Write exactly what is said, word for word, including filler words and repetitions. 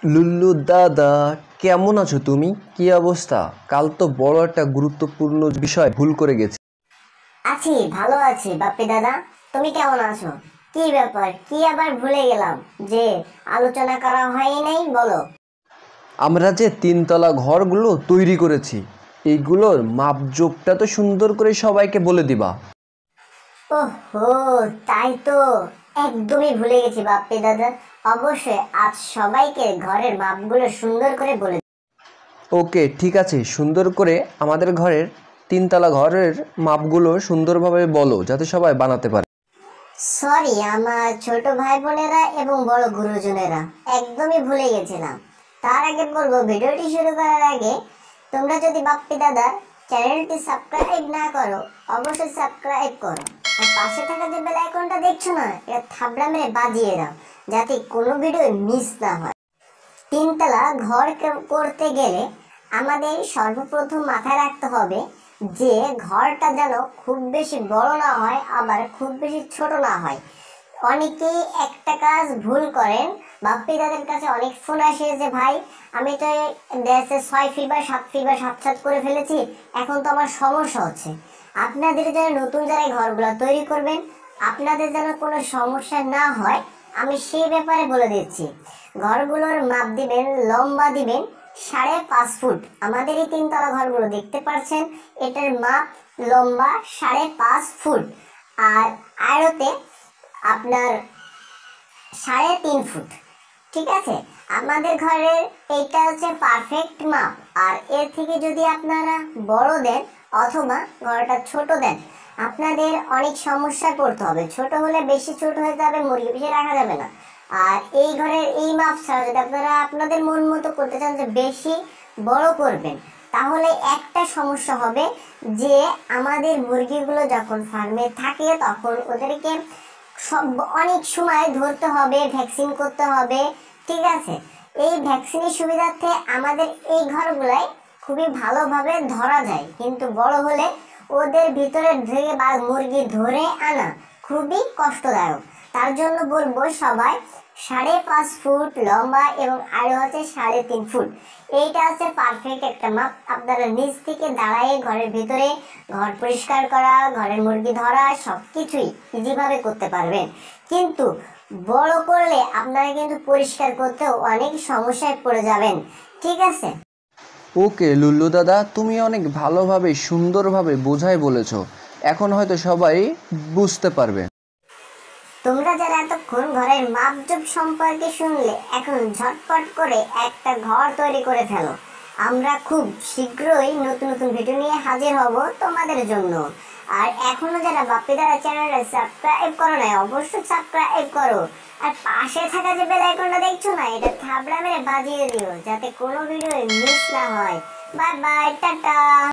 লুল্লু দাদা, কেমন আছো তুমি? কি অবস্থা? কাল তো বড় একটা গুরুত্বপূর্ণ বিষয় ভুল করে গেছি। আছি, ভালো আছি বাপ্পি দাদা। তুমি কেমন আছো? কি ব্যাপার, কি আবার ভুলে গেলাম যে আলোচনা করা হয় নাই, বলো। আমরা যে তিনতলা ঘরগুলো তৈরি করেছি, এইগুলোর মাপজোকটা তো সুন্দর করে সবাইকে বলে দিবা। ওহো, তাই তো, একদমই ভুলে গেছি বাপ্পি দাদা। অবশ্যই আজ সবাইকে ঘরের মাপগুলো সুন্দর করে বলে। ওকে, ঠিক আছে, সুন্দর করে আমাদের ঘরের তিনতলা ঘরের মাপগুলো সুন্দরভাবে বলো যাতে সবাই বানাতে পারে। সরি আমার ছোট ভাই বোনেরা এবং বড় গুরুজনেরা, একদমই ভুলে গেছিলাম। তার আগে বলবো, ভিডিওটি শুরু করার আগে তোমরা যদি বাপ্পি দাদা চ্যানেলটি সাবস্ক্রাইব না করো, অবশ্যই সাবস্ক্রাইব করো। আর পাশে থাকা যে বেল আইকনটা দেখছো না, এটা থাবড়া মেরে বাজিয়ে দাও যাতে কোনো ভিডিও মিস না হয়। তিনতলা ঘর করতে গেলে আমাদের সর্বপ্রথম মাথায় রাখতে হবে যে ঘরটা যেন খুব বেশি বড় না হয়, আবার খুব বেশি ছোট না হয়। অনেকেই একটা কাজ ভুল করেন। বাপ্পি দাদের কাছে অনেক ফোন আসে যে ভাই, আমি তো দেশে ছয় ফিট বা সাত ফিট বা সাত সাত করে ফেলেছি, এখন তো আমার সমস্যা হচ্ছে। আপনাদের যেন নতুন জায়গায় ঘরগুলো তৈরি করবেন, আপনাদের যেন কোনো সমস্যা না হয়, আমি সেই ব্যাপারে বলে দিচ্ছি। ঘরগুলোর মাপ দিবেন, লম্বা দিবেন সাড়ে পাঁচ ফুট। আমাদের এই তিনতলা ঘরগুলো দেখতে পাচ্ছেন, এটার মাপ লম্বা সাড়ে পাঁচ ফুট, আর আয়তে আপনার সাড়ে তিন ফুট। ঠিক আছে, আমাদের ঘরের এইটা হচ্ছে পারফেক্ট মাপ। আর এর থেকে যদি আপনারা বড় দেন অথবা ঘরটা ছোট দেন, আপনাদের অনেক সমস্যায় পড়তে হবে। ছোট হলে বেশি ছোট হয়ে যাবে, মুরগি বেশি রাখা যাবে না। আর এই ঘরের এই মাপ ছাড়া যদি আপনারা আপনাদের মন মতো করতে চান যে বেশি বড় করবেন, তাহলে একটা সমস্যা হবে যে আমাদের মুরগিগুলো যখন ফার্মে থাকে তখন ওদেরকে সব অনেক সময় ধরতে হবে, ভ্যাকসিন করতে হবে। ঠিক আছে, এই ভ্যাকসিনের সুবিধার্থে আমাদের এই ঘরগুলাই খুবই ভালোভাবে ধরা যায়, কিন্তু বড় হলে ওদের ভিতরে ঢুকে বা মুরগি ধরে আনা খুবই কষ্টদায়ক। তার জন্য বলবো সবাই সাড়ে পাঁচ ফুট লম্বা এবং আরো হচ্ছে সাড়ে তিন ফুট। এইটা হচ্ছে পারফেক্ট একটা মাপ। আপনারা নিচ থেকে দাঁড়ায় ঘরের ভিতরে ঘর পরিষ্কার করা, ঘরের মুরগি ধরা সবকিছুই ইজিভাবে করতে পারবেন। কিন্তু বড় করলে আপনারা কিন্তু পরিষ্কার করতেও অনেক সমস্যায় পড়ে যাবেন। ঠিক আছে। ওকে লুল্লু দাদা, তুমি অনেক ভালোভাবে সুন্দরভাবে বোঝাই বলেছো, এখন হয়তো সবাই বুঝতে পারবে। তোমরা যারা এতক্ষণ ঘরের মাপজোক সম্পর্কে শুনলে, এখন ঝটপট করে একটা ঘর তৈরি করে ফেলো। আমরা খুব শীঘ্রই নতুন নতুন ভিডিও নিয়ে হাজির হব তোমাদের জন্য। আর এখনো যারা বাপ্পি দাদা চ্যানেলটা সাবস্ক্রাইব করো না, অবশ্যই সাবস্ক্রাইব করো। আর পাশে থাকা যে বেল আইকনটা দেখছো না, এটা থাবড়া মেরে বাজিয়ে দিও যাতে কোনো ভিডিও মিস না হয়। Bye bye, tata.